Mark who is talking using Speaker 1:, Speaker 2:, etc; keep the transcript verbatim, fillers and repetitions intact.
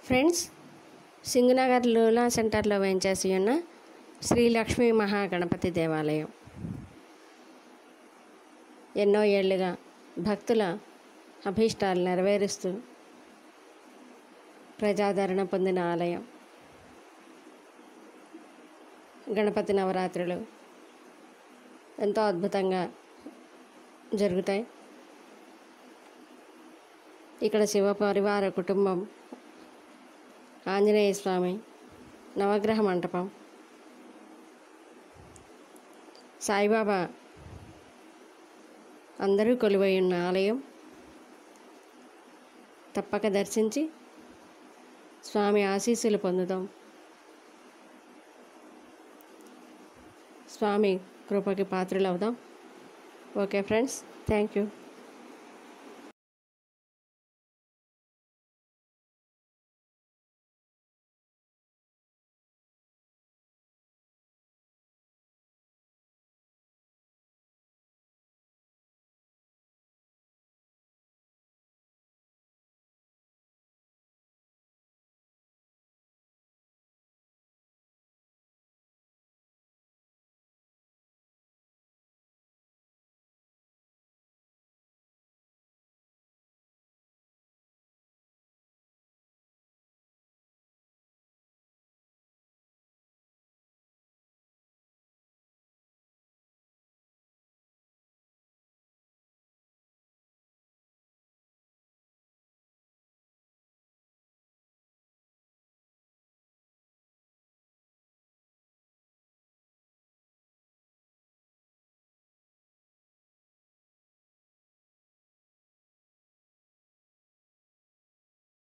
Speaker 1: Friends, Singh Nagar Luna సెంటర్లో వేంచేసి ఉన్న శ్రీ లక్ష్మీ మహాగణపతి దేవాలయం ఎన్నో ఏళ్లుగా భక్తుల అభీష్టాలు నెరవేరుస్తూ ప్రజాదరణ పొందిన ఆలయం. గణపతి నవరాత్రులు ఎంతో అద్భుతంగా జరుగుతాయి. ఇక్కడ శివ పరివార కుటుంబం, ఆంజనేయ స్వామి, నవగ్రహ మంటపం, సాయిబాబా అందరూ కొలువై ఉన్న ఆలయం. తప్పక దర్శించి స్వామి ఆశీస్సులు పొందుదాం. స్వామి కృపకి పాత్రలవుదాం. Okay friends, thank you.